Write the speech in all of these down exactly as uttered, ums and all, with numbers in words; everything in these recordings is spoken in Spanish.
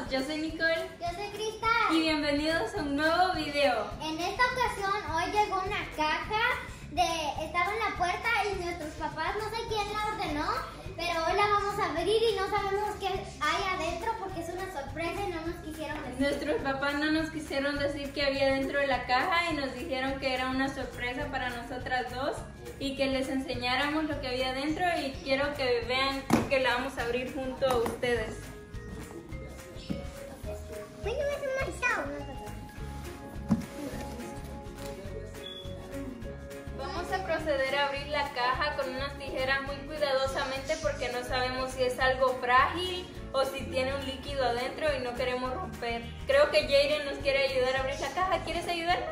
yo soy Nicole. Yo soy Cristal. Y bienvenidos a un nuevo video. En esta ocasión, hoy llegó una caja de... Estaba en la puerta y nuestros papás, no sé quién la ordenó, pero hoy la vamos a abrir y no sabemos qué hay adentro porque es una sorpresa y no nos quisieron decir. Nuestros papás no nos quisieron decir qué había dentro de la caja y nos dijeron que era una sorpresa para nosotras dos y que les enseñáramos lo que había dentro, y quiero que vean que la vamos a abrir junto a ustedes. Vamos a proceder a abrir la caja con unas tijeras muy cuidadosamente porque no sabemos si es algo frágil o si tiene un líquido adentro y no queremos romper. Creo que Jaden nos quiere ayudar a abrir la caja. ¿Quieres ayudarnos?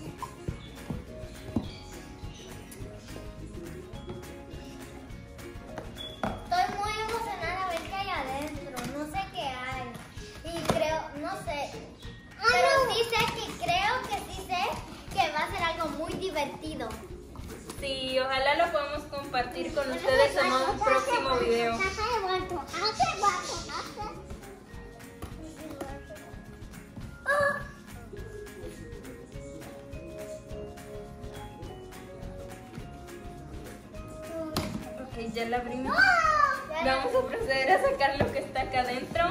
Estoy muy emocionada a ver qué hay adentro. No sé qué hay. Y creo, no sé. Pero sí sé que creo que sí sé que va a ser algo muy divertido. Sí, ojalá lo podamos compartir con ustedes en un próximo video. Ok, ya la abrimos. Vamos a proceder a sacar lo que está acá adentro.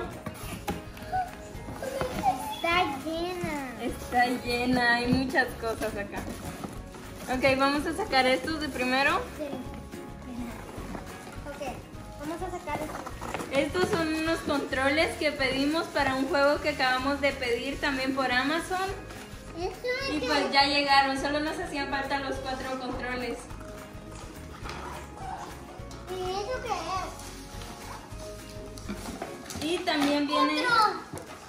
Está llena. Está llena, hay muchas cosas acá. Ok, vamos a sacar estos de primero. Ok, vamos a sacar esto. Estos son unos controles que pedimos para un juego que acabamos de pedir también por Amazon. Y pues ya llegaron, solo nos hacían falta los cuatro controles. ¿Y eso qué es? Y también viene Otro.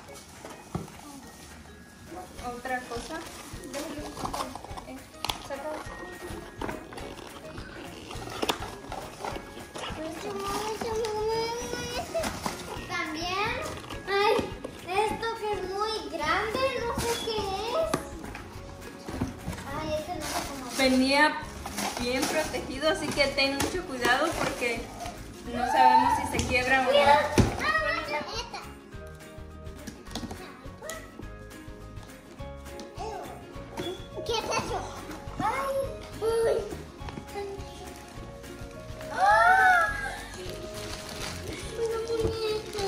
otra cosa. Eh, saca. También hay esto que es muy grande, no sé qué es. Ay, este no sé cómo. Venía bien protegido, así que ten mucho cuidado porque no sabemos si se quiebra o no. ¿Qué es eso? Ay, uy. ¡Ah! Una muñeca.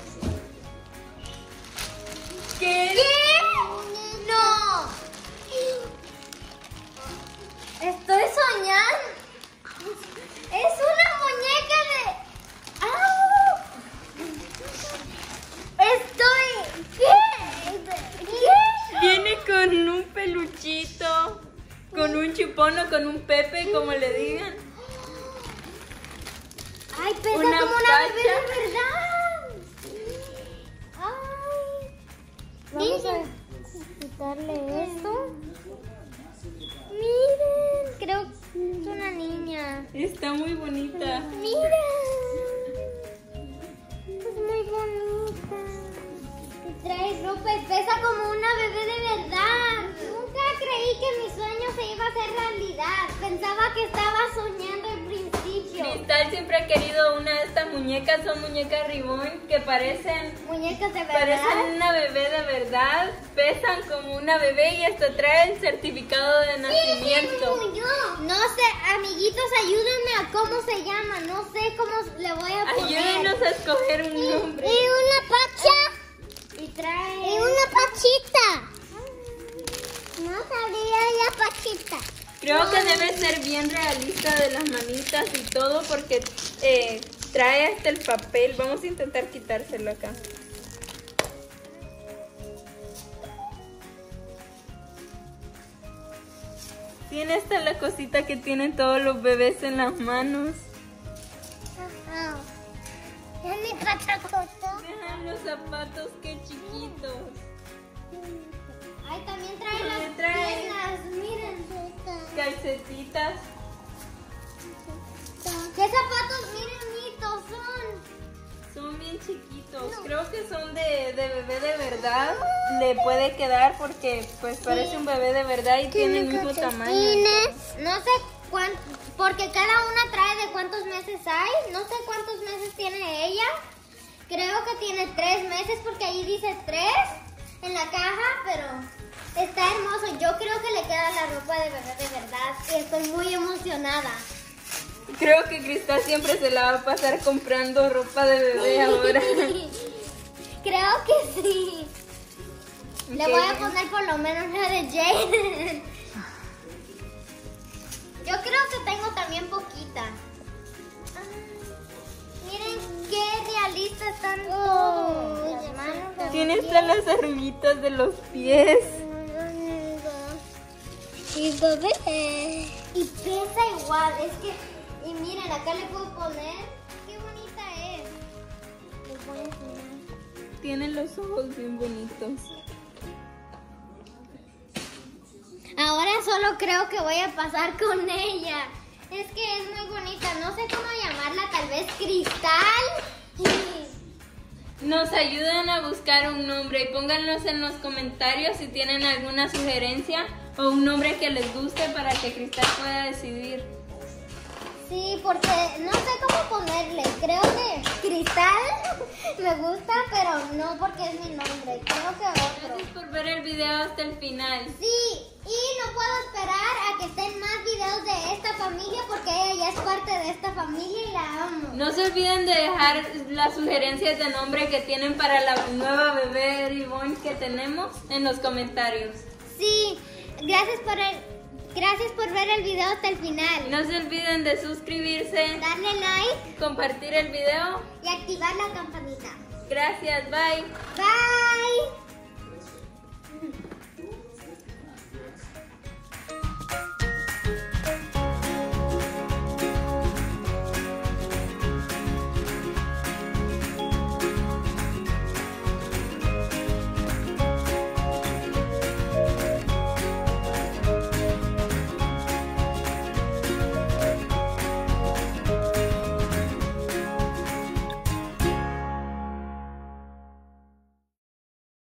¿Qué? ¿Qué? No. Estoy soñando. Es una muñeca de... ¡Ah! Estoy... ¿Qué? ¿Qué? Viene con un peluchito, con un chupón o con un pepe, como le digan. Ay, pesa Una como una pacha. bebé de verdad. Ay. Vamos a quitarle esto. Miren, creo que es una niña. Está muy bonita. Miren. Es muy bonita. Y trae ropa y pesa como una bebé de verdad. Nunca creí que mi sueño se iba a hacer realidad. Pensaba que estaba soñando al principio. Cristal siempre ha querido una de estas muñecas. Son muñecas Reborn que parecen, Muñecas de verdad. parecen una bebé de verdad. Pesan como una bebé y hasta traen certificado de nacimiento. Sí, yo. No sé, amiguitos, ayúdenme a cómo se llama. No sé cómo le voy a poner. Ayúdenos a escoger un nombre. Y una pacha. Y trae... Y una pachita. No sabía la pachita. Creo que debe ser bien realista de las manitas y todo porque eh, trae hasta el papel. Vamos a intentar quitárselo acá. Tiene hasta la cosita que tienen todos los bebés en las manos. Es mi pachacota. Vean los zapatos, qué chiquitos. Ay, también trae También las trae- piernas. Miren. Calcetitas. ¿Qué zapatos? Miren, mitos son. Son bien chiquitos. Creo que son de, de bebé de verdad. Le puede quedar porque pues parece un bebé de verdad y tiene el mismo tamaño. No sé cuánto, porque cada una trae de cuántos meses hay. No sé cuántos meses tiene ella. creo que tiene tres meses porque ahí dice tres en la caja, pero está hermoso. Yo creo que le queda la ropa de bebé de verdad y estoy muy emocionada. Creo que Cristal siempre se la va a pasar comprando ropa de bebé ahora. Creo que sí. Okay. Le voy a poner por lo menos la de Jaden. Yo creo que tengo también poquita. Miren qué realistas están todos. Las manos, Tiene hasta las arruguitas de los pies. Y bebé. Y pesa igual. Es que, y miren, acá le puedo poner. Qué bonita es. Le voy a enseñar. Tiene los ojos bien bonitos. Ahora solo creo que voy a pasar con ella. Es que es muy bonita. No sé cómo llamarla. Tal vez Cristal. Nos ayudan a buscar un nombre y pónganlos en los comentarios si tienen alguna sugerencia o un nombre que les guste para que Cristal pueda decidir. Sí, porque no sé cómo ponerle. Creo que Cristal me gusta, pero no porque es mi nombre. Creo que otro. Gracias por ver el video hasta el final. Sí, y no puedo esperar a que estén más videos de esta familia porque ella ya es parte de esta familia y la amo. No se olviden de dejar las sugerencias de nombre que tienen para la nueva bebé Ribbon que tenemos en los comentarios. Sí, gracias por el, gracias por ver el video hasta el final. No se olviden de suscribirse, Darle like compartir el video. y activar la campanita. Gracias, bye. Bye.